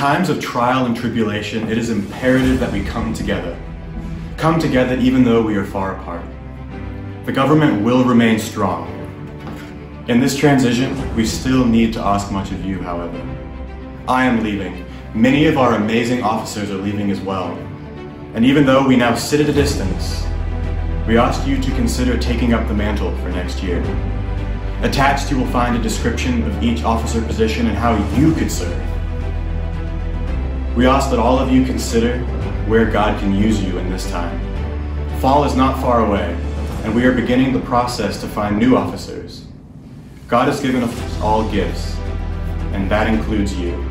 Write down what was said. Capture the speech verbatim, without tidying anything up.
times of trial and tribulation, it is imperative that we come together. Come together even though we are far apart. The government will remain strong. In this transition, we still need to ask much of you, however. I am leaving. Many of our amazing officers are leaving as well. And even though we now sit at a distance, we ask you to consider taking up the mantle for next year. Attached, you will find a description of each officer position and how you could serve. We ask that all of you consider where God can use you in this time. Fall is not far away, and we are beginning the process to find new officers. God has given us all gifts, and that includes you.